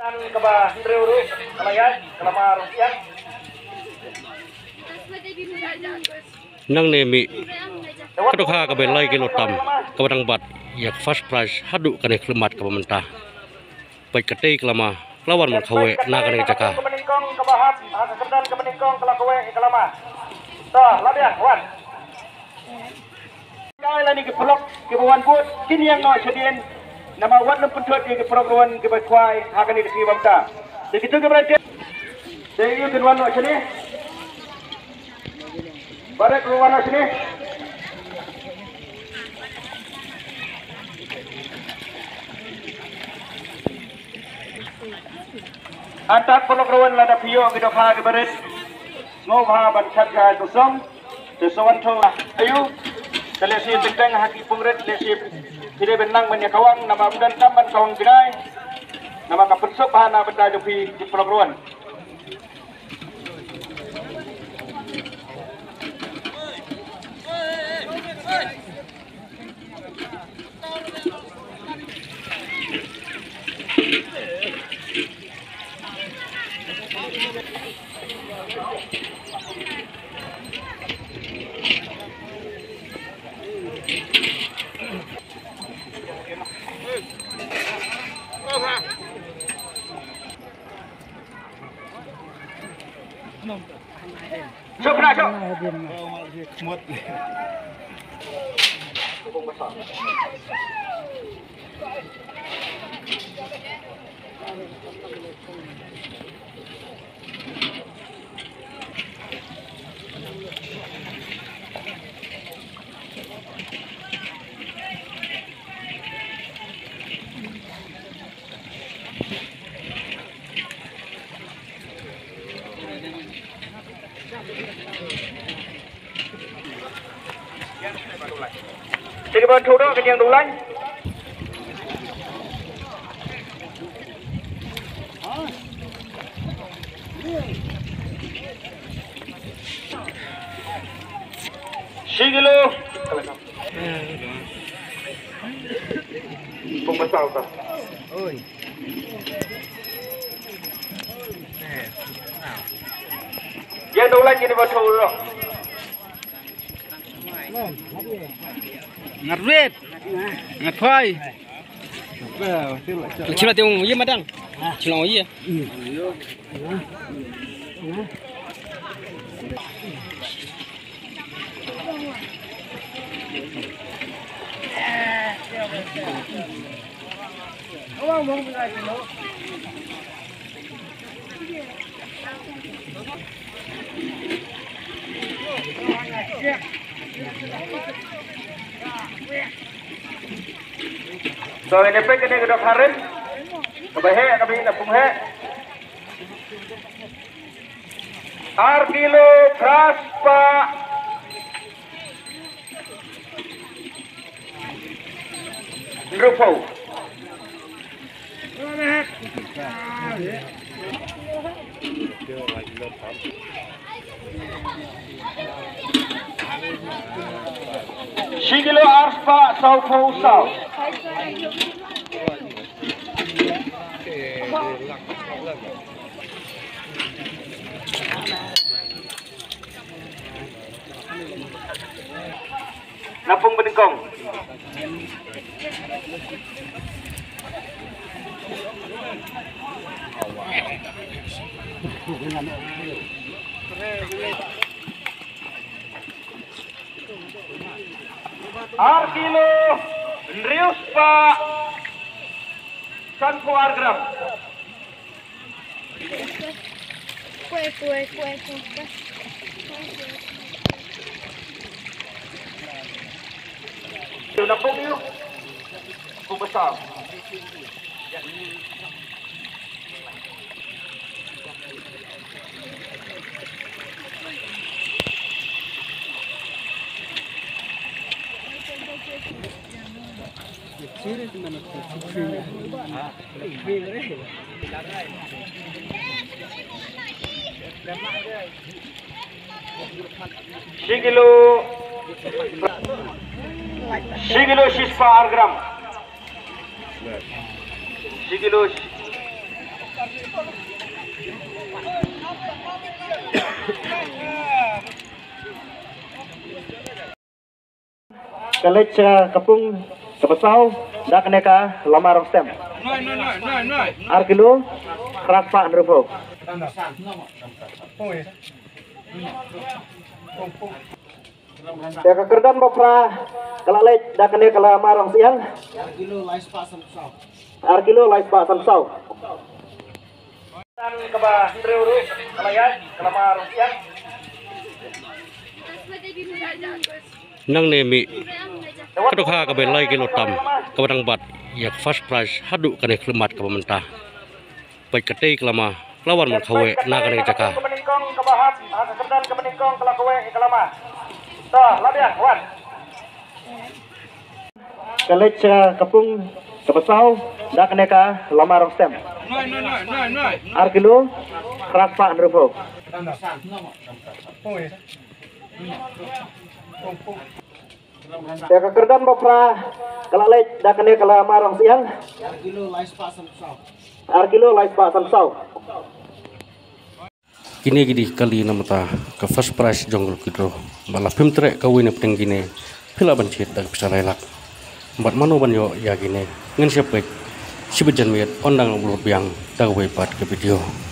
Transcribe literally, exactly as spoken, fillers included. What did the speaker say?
Keba Triuru, Kalayan, Kelamar Rupiah. Nang nemi kadokha ka belai kilo tam kabadang bat yak first prize hadu kane klemat ka pemerintah baik ketei kelama lawan man khawe na kane jaka Kemeningkong kebahap kekedan kemeningkong kelakowe kelama. Tah, labian wan. Kai lani ke pelok ke bawan buat kini yang no sedien nama wat lem pentut ke program ke bakwai hakan di bangta. Begitu ke berarti. Saya ke wan no sini. Pada keluar sini. Antak program lada pio kita pagi beres. Ngobha banchat ka kusum. Sesuatu tu ayu. Selesai tentang haki pengret selesai tidak benang banyak kawang nama budan tamban kawang gerai. Nama kapensok bahana benda jupi di program. Cuk nak cuk. Smut. Sige bên thu đó cái nhang đủ lạnh. Sige lu. Không có sao cả. Ôi. Nhang đủ lạnh ini bên thu đó. Ngat red, ngat phai. Cuma tiung iya madang. Cuma iya. So ini pek ini kedok harin, kebahe kami napung he. Arkilo Praspa Grupo. Sigilo Arspa Saupo Sau. Napung Beningkong. Arkilo Rius Pak Sanko Argram. Kue kue kue kue. Sudah pun yuk, pun besar. Sigilo Sigilo Shispa Argram Sigilo Kalit sa kapung kapasaw dak neka lamarong stem. Noi noi noi noi noi. Arkilo raspa nrupo. Ya kekerdan bapra kalalit dak neka lamarong siang. Arkilo lais pa samsaw. Arkilo lais pa samsaw. Tan kaba treu kalayan kalamarong siang. nang ne mi kadokha ka be lai kilo tam ka badang bat yak first prize hadu kane klemat ka pemerintah pai katei kelama lawan man khawe na kane jaka Kemeningkong kebahat kekerdan kemeningkong kelakowe kelama. Toh labian wan. Kalit sa kapung kapasaw dak neka lamarong stem. Noi noi noi noi noi. Arkilo raspa nrupo. Ya kekerdan bapra kalalit dak neka lamarong siang. Arkilo lais pa samsaw. Arkilo lais pa samsaw. kini gidi kali namata ka first prize jonggol kidro bala pimtre ka wine peng gine pila bancit dag bisa lelak bat mano banyo ya gine ngen siap baik si bejan miet ondang ulut biang dag we pat ke video